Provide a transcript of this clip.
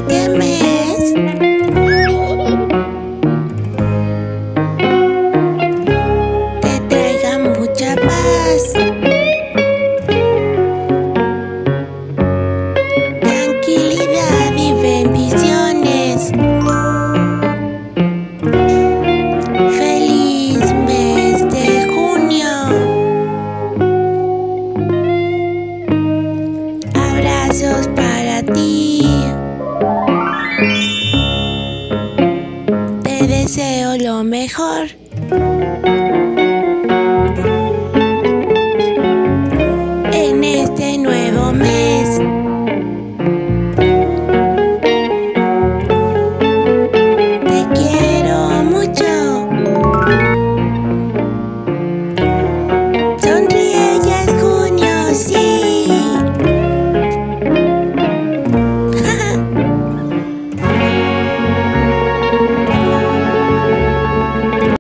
este mes te traiga mucha paz, tranquilidad y bendiciones. Feliz mes de junio. Abrazos para ti. Te deseo lo mejor.